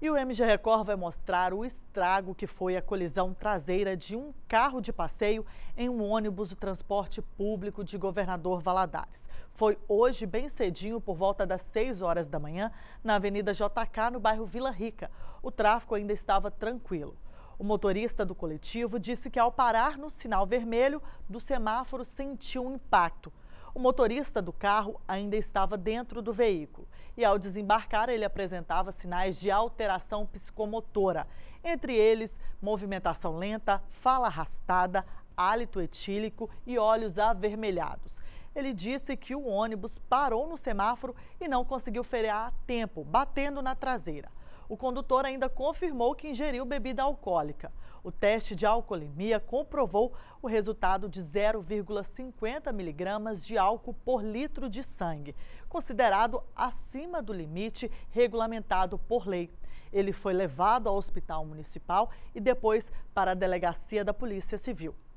E o MG Record vai mostrar o estrago que foi a colisão traseira de um carro de passeio em um ônibus do transporte público de Governador Valadares. Foi hoje bem cedinho, por volta das 6 horas da manhã, na Avenida JK, no bairro Vila Rica. O tráfego ainda estava tranquilo. O motorista do coletivo disse que, ao parar no sinal vermelho do semáforo, sentiu um impacto. O motorista do carro ainda estava dentro do veículo e, ao desembarcar, ele apresentava sinais de alteração psicomotora, entre eles movimentação lenta, fala arrastada, hálito etílico e olhos avermelhados. Ele disse que o ônibus parou no semáforo e não conseguiu frear a tempo, batendo na traseira. O condutor ainda confirmou que ingeriu bebida alcoólica. O teste de alcoolemia comprovou o resultado de 0,50 miligramas de álcool por litro de sangue, considerado acima do limite regulamentado por lei. Ele foi levado ao hospital municipal e depois para a delegacia da Polícia Civil.